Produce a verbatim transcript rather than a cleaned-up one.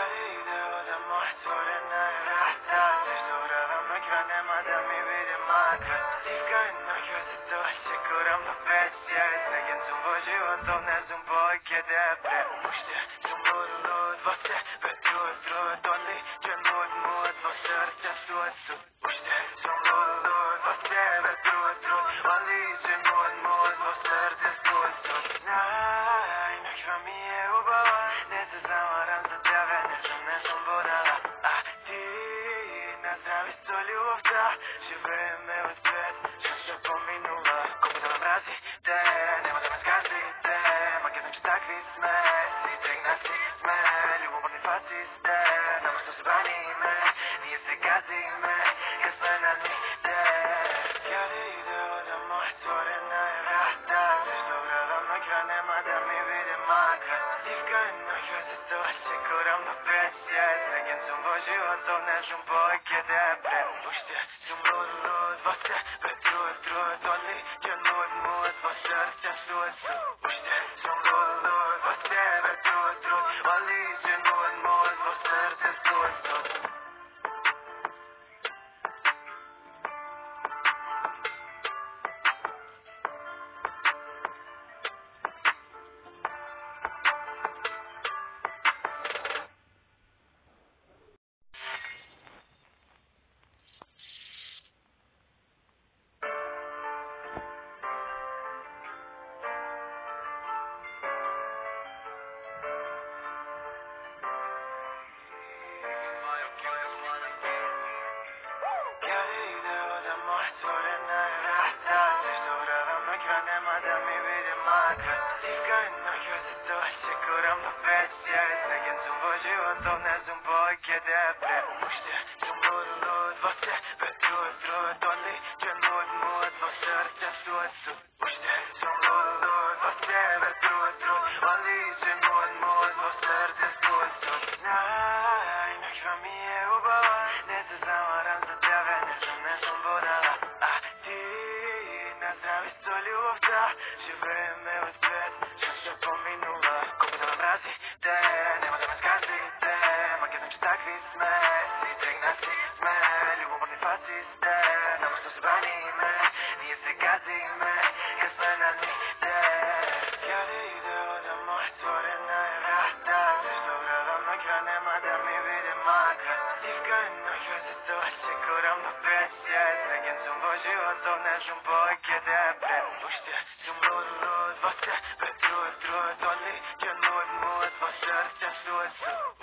گریده آدم محتور نه رفتن دورم مکرانه مادم میبیده مکرد دیگه نکرد تو شکرم نفسیت نگن تو باشی و تو نزون با که دبره مشته سمور لود واسه بدرود رود دالی جنود مود واسه رجسود سود مشته سمور لود واسه بدرود رود ولی جنود مود واسه رجسود سود نه نکرمیه و بابا نزد زمارم زده نزم نزم بودم احتی نزم استولی وفته شبه وزبت شنشا بومینولا کبودم رازی ده نمادم از گازی ده ما کدم چه تکلیس من سیدرگ نسیس من لیوم بردی فاسیس ده نمستو سبانی من نیسته گازی من کس من نمیده گریده آدم محتور نه رفتن دورم نکرانه مادم میبیده مکرد دیگه نکرد تو شکرم نفسیت نگن تو باشی و تو نشون با که دبره پشته سمرود لود واسه بدرود رود دالی جنود مود واسه رجسود سود پشته سمرود لود واسه بدرود رود ولی جنود مود واسه رجسود سود گریده آدم محتور نه رفتن دورم مکرانه مادم میبیده مکرد دیگه نکرد تو شکرم نفسیت نگن تو باشی و تو نزون با که دبره مشته سمرود لود واسه بدرود رود دالی جنود مود واسه رجسود سود مشته سمرود لود واسه بدرود رود ولی جنود مود واسه رجسود سود نه نکرمیه و بابا نزد زمارم زده نزم نزم بودم احتی نزم استولی وفته شبه وزبت شنشا بومینولا کبودم رازی ده نمادم از گازی ده ما کدم چه تکلیس من سیدرگ نسیس من لیوم بردی فاسیس ده نمستو سبانی من نیسته گازی من کس من نمیده گریده آدم محتور نه رفتن دورم مکرانه مادم میبیده مکرد دیگه نکرد تو شکرم نفسیت نگن تو باشی و تو نشون با که دبره پشته سمرود لود واسه بدرود رود دالی جنود مود واسه رجسود سود